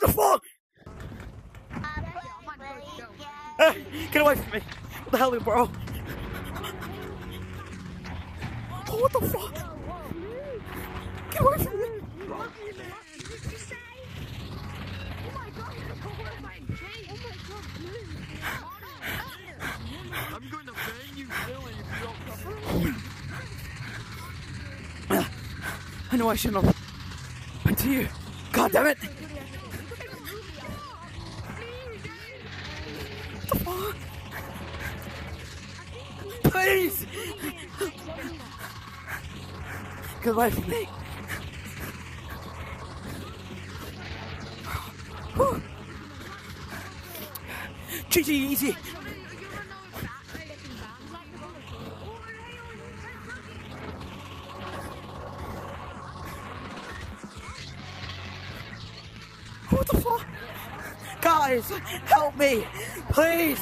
What the fuck? Get away from me. What the hell, bro? Oh, what the fuck? Get away from me. I'm going to bang you silly if you don't come. I know I shouldn't have went to you. God damn it. What the fuck? Please! Get away from me. GG easy. What the fuck? Guys, help me, please.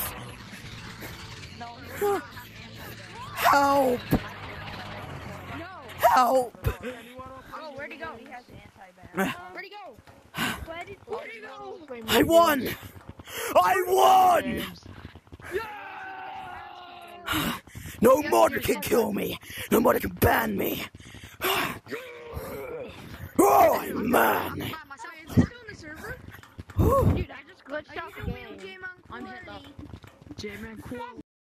Help. Help. Oh, where'd he go? He has anti-ban. Where'd he go? Where'd he go? I won. I won. No modder can kill me. No modder can ban me. Oh, I'm man. Is this still on the server? Dude, I just glitched out the game. I'm hit up. J-Man, cool.